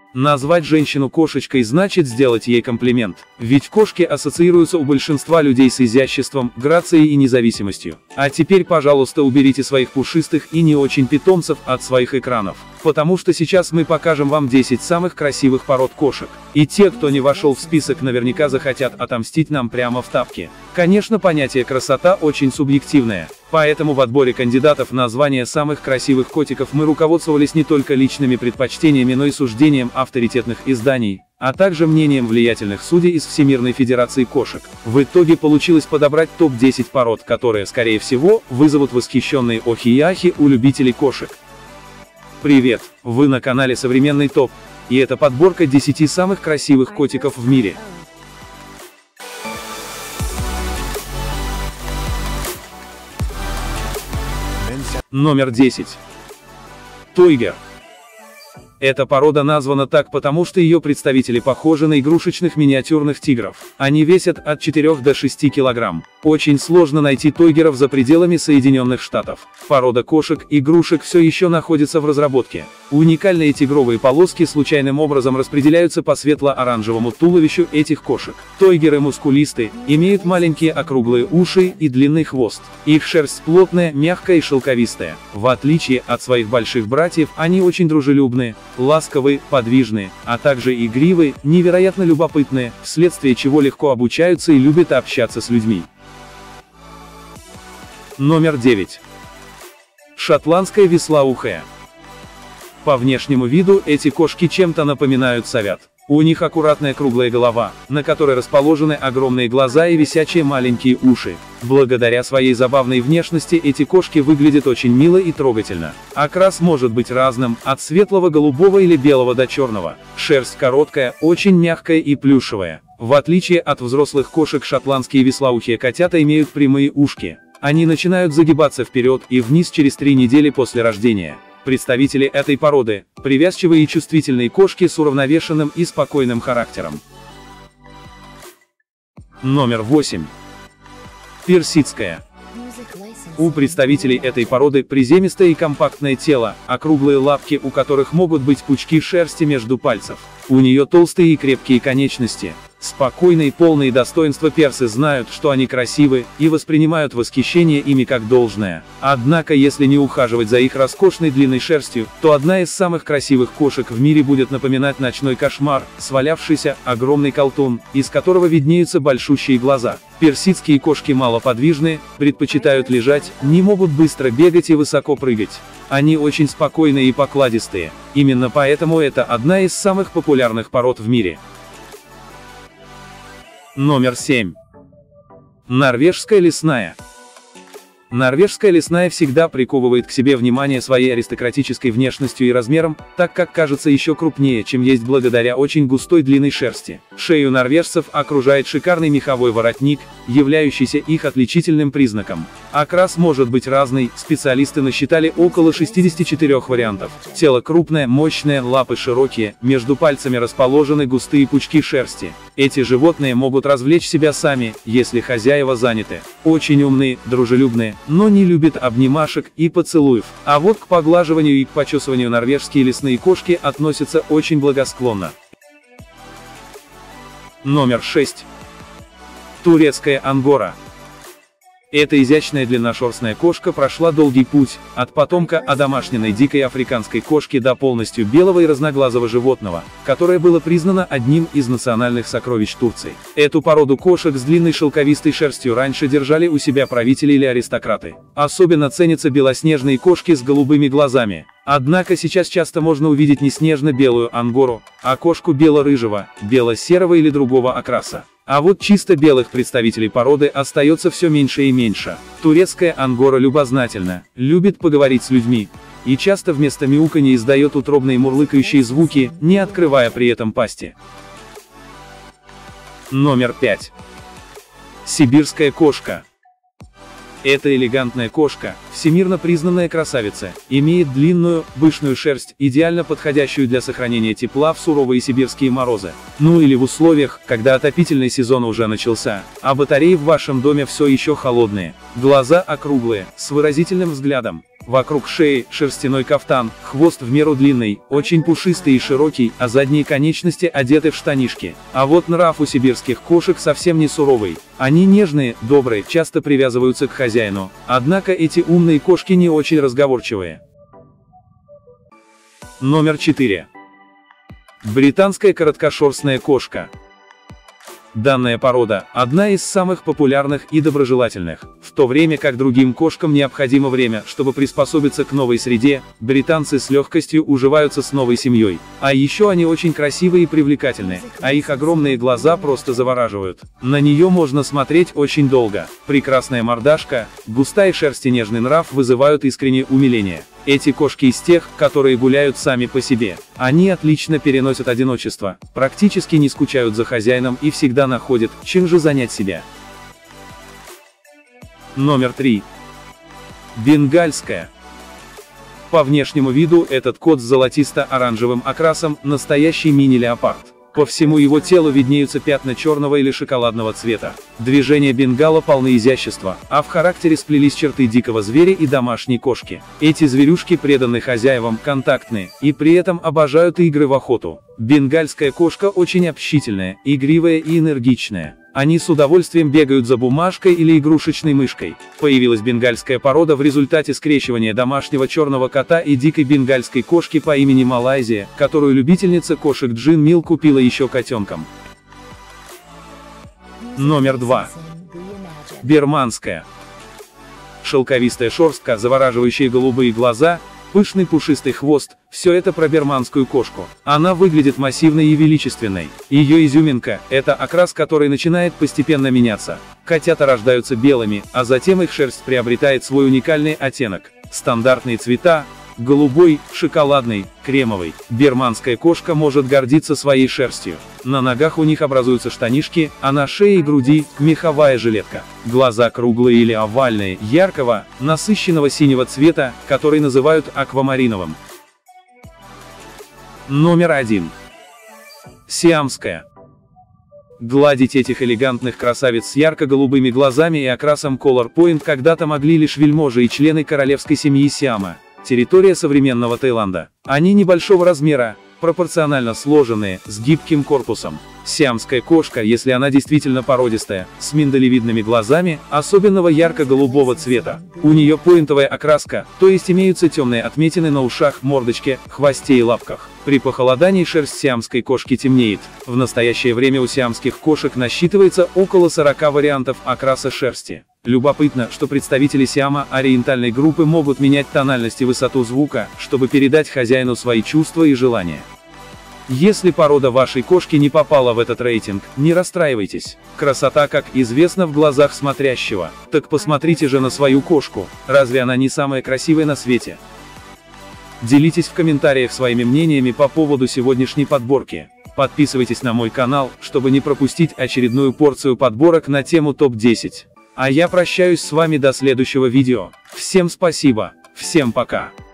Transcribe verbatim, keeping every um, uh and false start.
Назвать женщину кошечкой значит сделать ей комплимент, ведь кошки ассоциируются у большинства людей с изяществом, грацией и независимостью. А теперь, пожалуйста, уберите своих пушистых и не очень питомцев от своих экранов, потому что сейчас мы покажем вам десять самых красивых пород кошек. И те, кто не вошел в список, наверняка захотят отомстить нам прямо в тапке. Конечно, понятие красота очень субъективное, поэтому в отборе кандидатов на звание самых красивых котиков мы руководствовались не только личными предпочтениями, но и суждением авторитетных изданий, а также мнением влиятельных судей из Всемирной Федерации Кошек. В итоге получилось подобрать топ десять пород, которые, скорее всего, вызовут восхищенные охи и ахи у любителей кошек. Привет, вы на канале Современный Топ, и это подборка десяти самых красивых котиков в мире. Номер десять. Тойгер. Эта порода названа так потому, что ее представители похожи на игрушечных миниатюрных тигров. Они весят от четырёх до шести килограмм. Очень сложно найти тойгеров за пределами Соединенных Штатов. Порода кошек-игрушек все еще находится в разработке. Уникальные тигровые полоски случайным образом распределяются по светло-оранжевому туловищу этих кошек. Тойгеры мускулисты, имеют маленькие округлые уши и длинный хвост. Их шерсть плотная, мягкая и шелковистая. В отличие от своих больших братьев, они очень дружелюбные, ласковые, подвижные, а также игривые, невероятно любопытные, вследствие чего легко обучаются и любят общаться с людьми. Номер девять. Шотландская вислоухая. По внешнему виду эти кошки чем-то напоминают совят. У них аккуратная круглая голова, на которой расположены огромные глаза и висячие маленькие уши. Благодаря своей забавной внешности эти кошки выглядят очень мило и трогательно. Окрас может быть разным, от светлого голубого или белого до черного. Шерсть короткая, очень мягкая и плюшевая. В отличие от взрослых кошек, шотландские вислоухие котята имеют прямые ушки. Они начинают загибаться вперед и вниз через три недели после рождения. Представители этой породы – привязчивые и чувствительные кошки с уравновешенным и спокойным характером. Номер восемь. Персидская. У представителей этой породы приземистое и компактное тело, округлые лапки, у которых могут быть пучки шерсти между пальцев. У нее толстые и крепкие конечности. Спокойные и полные достоинства персы знают, что они красивы, и воспринимают восхищение ими как должное. Однако, если не ухаживать за их роскошной длинной шерстью, то одна из самых красивых кошек в мире будет напоминать ночной кошмар, свалявшийся, огромный колтун, из которого виднеются большущие глаза. Персидские кошки малоподвижны, предпочитают лежать, не могут быстро бегать и высоко прыгать. Они очень спокойные и покладистые. Именно поэтому это одна из самых популярных пород в мире. Номер семь. Норвежская лесная. Норвежская лесная всегда приковывает к себе внимание своей аристократической внешностью и размером, так как кажется еще крупнее, чем есть благодаря очень густой длинной шерсти. Шею норвежцев окружает шикарный меховой воротник, являющийся их отличительным признаком. Окрас может быть разный, специалисты насчитали около шестидесяти четырёх вариантов. Тело крупное, мощное, лапы широкие, между пальцами расположены густые пучки шерсти. Эти животные могут развлечь себя сами, если хозяева заняты. Очень умные, дружелюбные, но не любят обнимашек и поцелуев. А вот к поглаживанию и к почесыванию норвежские лесные кошки относятся очень благосклонно. Номер шесть. Турецкая ангора. Эта изящная длинношерстная кошка прошла долгий путь, от потомка одомашненной дикой африканской кошки до полностью белого и разноглазого животного, которое было признано одним из национальных сокровищ Турции. Эту породу кошек с длинной шелковистой шерстью раньше держали у себя правители или аристократы. Особенно ценятся белоснежные кошки с голубыми глазами. Однако сейчас часто можно увидеть не снежно-белую ангору, а кошку бело-рыжего, бело-серого или другого окраса. А вот чисто белых представителей породы остается все меньше и меньше. Турецкая ангора любознательна, любит поговорить с людьми, и часто вместо мяуканья издает утробные мурлыкающие звуки, не открывая при этом пасти. Номер пять. Сибирская кошка. Эта элегантная кошка, всемирно признанная красавица, имеет длинную, пышную шерсть, идеально подходящую для сохранения тепла в суровые сибирские морозы. Ну или в условиях, когда отопительный сезон уже начался, а батареи в вашем доме все еще холодные. Глаза округлые, с выразительным взглядом. Вокруг шеи шерстяной кафтан, хвост в меру длинный, очень пушистый и широкий, а задние конечности одеты в штанишки. А вот нрав у сибирских кошек совсем не суровый. Они нежные, добрые, часто привязываются к хозяину. Однако эти умные кошки не очень разговорчивые. Номер четыре. Британская короткошерстная кошка. Данная порода – одна из самых популярных и доброжелательных. В то время как другим кошкам необходимо время, чтобы приспособиться к новой среде, британцы с легкостью уживаются с новой семьей. А еще они очень красивые и привлекательные, а их огромные глаза просто завораживают. На нее можно смотреть очень долго. Прекрасная мордашка, густая шерсть и нежный нрав вызывают искреннее умиление. Эти кошки из тех, которые гуляют сами по себе. Они отлично переносят одиночество, практически не скучают за хозяином и всегда находят, чем же занять себя. Номер три. Бенгальская. По внешнему виду этот кот с золотисто-оранжевым окрасом – настоящий мини-леопард. По всему его телу виднеются пятна черного или шоколадного цвета. Движения бенгала полны изящества, а в характере сплелись черты дикого зверя и домашней кошки. Эти зверюшки преданы хозяевам, контактные, и при этом обожают игры в охоту. Бенгальская кошка очень общительная, игривая и энергичная. Они с удовольствием бегают за бумажкой или игрушечной мышкой. Появилась бенгальская порода в результате скрещивания домашнего черного кота и дикой бенгальской кошки по имени Малайзия, которую любительница кошек Джин Мил купила еще котенком. Номер два. Бирманская. Шелковистая шерстка, завораживающие голубые глаза, пышный пушистый хвост – все это про бирманскую кошку. Она выглядит массивной и величественной. Ее изюминка – это окрас, который начинает постепенно меняться. Котята рождаются белыми, а затем их шерсть приобретает свой уникальный оттенок. Стандартные цвета – голубой, шоколадный, кремовый. Бирманская кошка может гордиться своей шерстью. На ногах у них образуются штанишки, а на шее и груди – меховая жилетка. Глаза круглые или овальные, яркого, насыщенного синего цвета, который называют аквамариновым. Номер один. Сиамская. Гладить этих элегантных красавиц с ярко-голубыми глазами и окрасом Color Point когда-то могли лишь вельможи и члены королевской семьи Сиама. Территория современного Таиланда. Они небольшого размера, пропорционально сложенные, с гибким корпусом. Сиамская кошка, если она действительно породистая, с миндалевидными глазами, особенного ярко-голубого цвета. У нее поинтовая окраска, то есть имеются темные отметины на ушах, мордочке, хвосте и лапках. При похолодании шерсть сиамской кошки темнеет. В настоящее время у сиамских кошек насчитывается около сорока вариантов окраса шерсти. Любопытно, что представители Сиама ориентальной группы могут менять тональность и высоту звука, чтобы передать хозяину свои чувства и желания. Если порода вашей кошки не попала в этот рейтинг, не расстраивайтесь. Красота, как известно, в глазах смотрящего. Так посмотрите же на свою кошку, разве она не самая красивая на свете? Делитесь в комментариях своими мнениями по поводу сегодняшней подборки. Подписывайтесь на мой канал, чтобы не пропустить очередную порцию подборок на тему топ десять. А я прощаюсь с вами до следующего видео. Всем спасибо, всем пока.